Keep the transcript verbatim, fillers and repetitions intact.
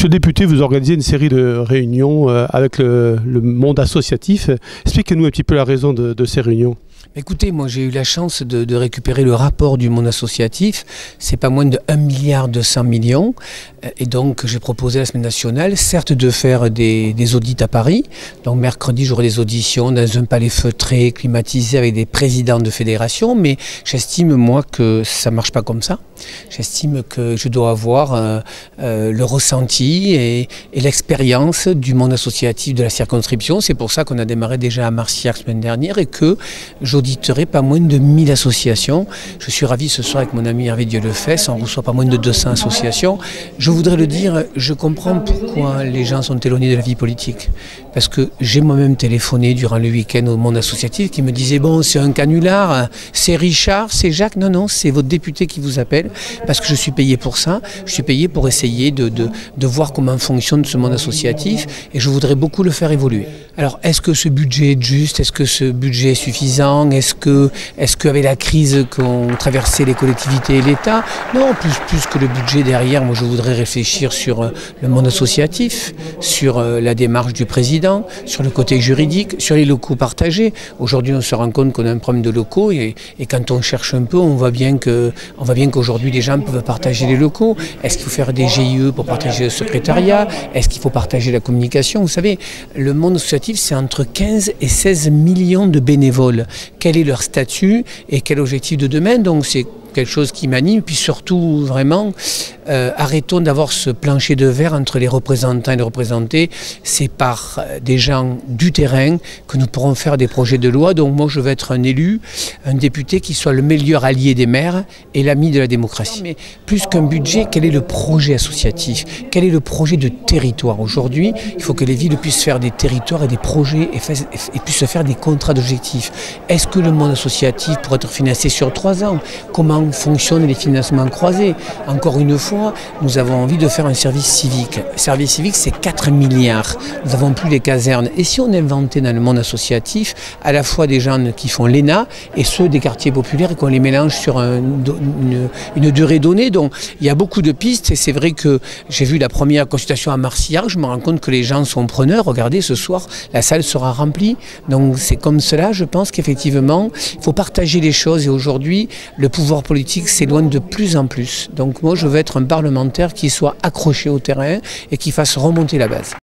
Monsieur le député, vous organisez une série de réunions euh, avec le, le monde associatif. Expliquez-nous un petit peu la raison de, de ces réunions. Écoutez, moi j'ai eu la chance de, de récupérer le rapport du monde associatif. C'est pas moins de un milliard deux cents millions. Et donc j'ai proposé à la Semaine nationale, certes de faire des, des audits à Paris. Donc mercredi j'aurai des auditions dans un palais feutré, climatisé avec des présidents de fédérations. Mais j'estime moi que ça ne marche pas comme ça. J'estime que je dois avoir euh, euh, le ressenti et, et l'expérience du monde associatif de la circonscription. C'est pour ça qu'on a démarré déjà à Marcillac la semaine dernière et que j'auditerai pas moins de mille associations. Je suis ravi ce soir avec mon ami Hervé Dieulefesse, on reçoit pas moins de deux cents associations. Je voudrais le dire, je comprends pourquoi les gens sont éloignés de la vie politique. Parce que j'ai moi-même téléphoné durant le week-end au monde associatif qui me disait bon c'est un canular, c'est Richard, c'est Jacques. Non, non, c'est votre député qui vous appelle parce que je suis payé pour ça. Je suis payé pour essayer de, de, de voir comment fonctionne ce monde associatif et je voudrais beaucoup le faire évoluer. Alors est-ce que ce budget est juste? Est-ce que ce budget est suffisant? Est-ce que, est-ce qu'avec la crise qu'ont traversé les collectivités et l'État? Non, plus, plus que le budget derrière, moi je voudrais réfléchir sur le monde associatif, sur la démarche du président, sur le côté juridique, sur les locaux partagés. Aujourd'hui on se rend compte qu'on a un problème de locaux et, et quand on cherche un peu, on voit bien que, on voit bien qu'aujourd'hui les gens peuvent partager les locaux. Est-ce qu'il faut faire des G I E pour partager le secrétariat? Est-ce qu'il faut partager la communication? Vous savez, le monde associatif c'est entre quinze et seize millions de bénévoles. Quel est leur statut et quel objectif de demain? Donc c'est quelque chose qui m'anime, puis surtout vraiment euh, arrêtons d'avoir ce plancher de verre entre les représentants et les représentés. C'est par des gens du terrain que nous pourrons faire des projets de loi. Donc moi je veux être un élu, un député qui soit le meilleur allié des maires et l'ami de la démocratie. Mais plus qu'un budget, quel est le projet associatif? Quel est le projet de territoire? Aujourd'hui, il faut que les villes puissent faire des territoires et des projets et, fait, et puissent faire des contrats d'objectifs. Est-ce que le monde associatif pourrait être financé sur trois ans? Comment fonctionnent les financements croisés? Encore une fois, nous avons envie de faire un service civique. Le service civique, c'est quatre milliards. Nous n'avons plus les casernes. Et si on inventait dans le monde associatif à la fois des gens qui font l'E N A et ceux des quartiers populaires et qu'on les mélange sur un, une, une durée donnée? Donc il y a beaucoup de pistes et c'est vrai que j'ai vu la première consultation à Marcillac, je me rends compte que les gens sont preneurs. Regardez, ce soir, la salle sera remplie. Donc c'est comme cela, je pense qu'effectivement, il faut partager les choses et aujourd'hui, le pouvoir politique s'éloigne de plus en plus. Donc moi je veux être un parlementaire qui soit accroché au terrain et qui fasse remonter la base.